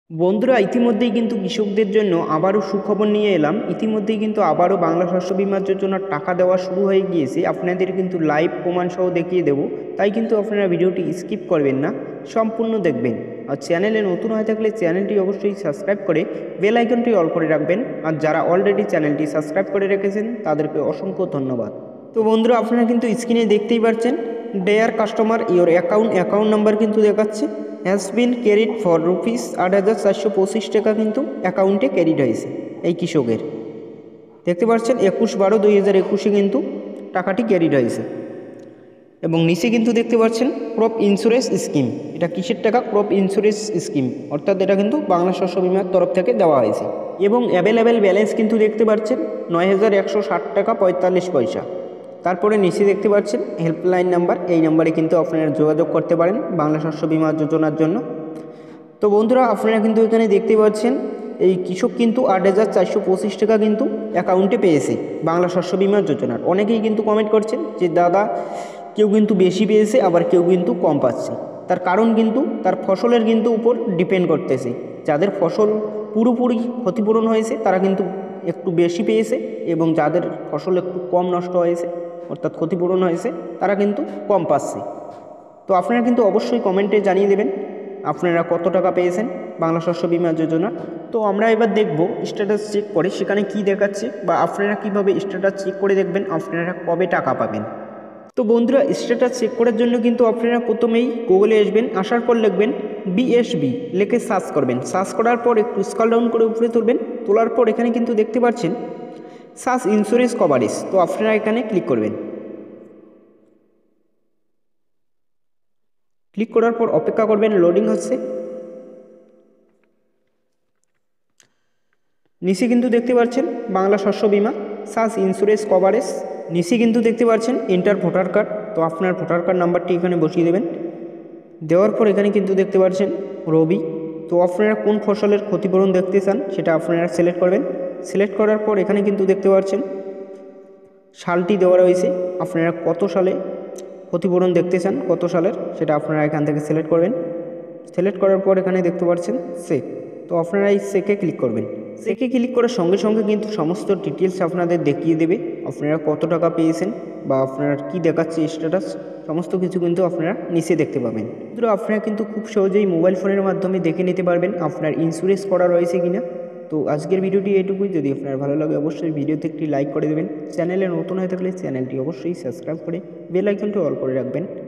বন্ধুরা, ইতিমধ্যেই কিন্তু কৃষকদের জন্য আবারও সুখবর নিয়ে এলাম। ইতিমধ্যেই কিন্তু আবারও বাংলা শস্য বিমার যোজনার টাকা দেওয়া শুরু হয়ে গিয়েছে। আপনাদের কিন্তু লাইভ প্রমাণ সহ দেখিয়ে দেবো, তাই কিন্তু আপনারা ভিডিওটি স্কিপ করবেন না, সম্পূর্ণ দেখবেন। আর চ্যানেলে নতুন হয়ে থাকলে চ্যানেলটি অবশ্যই সাবস্ক্রাইব করে বেল আইকনটি অল করে রাখবেন। আর যারা অলরেডি চ্যানেলটি সাবস্ক্রাইব করে রেখেছেন তাদেরকে অসংখ্য ধন্যবাদ। তো বন্ধুরা, আপনারা কিন্তু স্ক্রিনে দেখতেই পাচ্ছেন, dear customer your account number কিন্তু দেখাচ্ছে has been carried for rupees ৮,৪২৫ টাকা কিন্তু অ্যাকাউন্টে ক্যারিড হয়েছে এই কৃষকের। দেখতে পাচ্ছেন ২১/১২/২০২১ কিন্তু টাকাটি ক্যারিড হয়েছে। এবং নিচে কিন্তু দেখতে পাচ্ছেন ক্রপ ইন্স্যুরেন্স স্কিম। এটা কিসের টাকা? ক্রপ ইন্স্যুরেন্স স্কিম, অর্থাৎ এটা কিন্তু বাংলা শস্য বিমার তরফ থেকে দেওয়া হয়েছে। এবং অ্যাভেলেবেল ব্যালেন্স কিন্তু দেখতে পাচ্ছেন ৯,১৬০ টাকা ৪৫ পয়সা। তারপরে নিচে দেখতে পাচ্ছেন হেল্পলাইন নাম্বার, এই নাম্বারে কিন্তু আপনারা যোগাযোগ করতে পারেন বাংলা শস্য বিমা যোজনার জন্য। তো বন্ধুরা, আপনারা কিন্তু এখানে দেখতে পাচ্ছেন এই কৃষক কিন্তু ৮,৪২৫ টাকা কিন্তু অ্যাকাউন্টে পেয়েছে বাংলা শস্য বিমা যোজনার। অনেকেই কিন্তু কমেন্ট করছেন যে দাদা, কেউ কিন্তু বেশি পেয়েছে আবার কেউ কিন্তু কম পাচ্ছে। তার কারণ কিন্তু তার ফসলের কিন্তু উপর ডিপেন্ড করতেছে। যাদের ফসল পুরোপুরি ক্ষতিপূরণ হয়েছে তারা কিন্তু একটু বেশি পেয়েছে, এবং যাদের ফসল একটু কম নষ্ট হয়েছে অর্থাৎ ক্ষতিপূরণ হয়েছে তারা কিন্তু কম পাচ্ছে। তো আপনারা কিন্তু অবশ্যই কমেন্টে জানিয়ে দেবেন আপনারা কত টাকা পেয়েছেন বাংলা শস্য বিমা যোজনা। তো আমরা এবার দেখব স্ট্যাটাস চেক করে সেখানে কি দেখাচ্ছে, বা আপনারা কিভাবে স্ট্যাটাস চেক করে দেখবেন আপনারা কবে টাকা পাবেন। তো বন্ধুরা, স্ট্যাটাস চেক করার জন্য কিন্তু আপনারা প্রথমেই গুগলে আসবেন, আসার পর লিখবেন বিএসবি, লিখে সার্চ করবেন। সার্চ করার পর একটু স্ক্রল ডাউন করে উপরে তুলবেন, তোলার পর এখানে কিন্তু দেখতে পাচ্ছেন সার্চ ইন্স্যুরেন্স কভারেজ। তো আপনারা এখানে ক্লিক করবেন। ক্লিক করার পর অপেক্ষা করবেন, লোডিং হচ্ছে। নিচে কিন্তু দেখতে পাচ্ছেন বাংলা শস্য বিমা সার্চ ইন্স্যুরেন্স কভারেজ। নিচে কিন্তু দেখতে পাচ্ছেন এন্টার ভোটার কার্ড। তো আপনার ভোটার কার্ড নাম্বারটি এখানে বসিয়ে দেবেন। দেওয়ার পর এখানে কিন্তু দেখতে পাচ্ছেন রবি। তো আপনারা কোন ফসলের ক্ষতিপূরণ দেখতে চান সেটা আপনারা সিলেক্ট করবেন। সিলেক্ট করার পর এখানে কিন্তু দেখতে পাচ্ছেন সালটি দেওয়া রয়েছে, আপনারা কত সালে ক্ষতিপূরণ দেখতে চান, কত সালের, সেটা আপনারা এখান থেকে সিলেক্ট করবেন। সিলেক্ট করার পর এখানে দেখতে পাচ্ছেন চেক। তো আপনারা এই চেকে ক্লিক করবেন। চেকে ক্লিক করার সঙ্গে সঙ্গে কিন্তু সমস্ত ডিটেলস আপনাদের দেখিয়ে দেবে আপনারা কত টাকা পেয়েছেন বা আপনার কি দেখাচ্ছে স্ট্যাটাস, সমস্ত কিছু কিন্তু আপনারা নিচে দেখতে পাবেন। কিন্তু আপনারা কিন্তু খুব সহজেই মোবাইল ফোনের মাধ্যমে দেখে নিতে পারবেন আপনার ইন্স্যুরেন্স করা রয়েছে কিনা। তো আজকের ভিডিওটি এটুকুই। যদি আপনার ভালো লাগে অবশ্যই ভিডিওতে একটি লাইক করে দেবেন। চ্যানেলে নতুন হয়ে থাকলে চ্যানেলটি অবশ্যই সাবস্ক্রাইব করে বেল আইকনটি অল করে রাখবেন।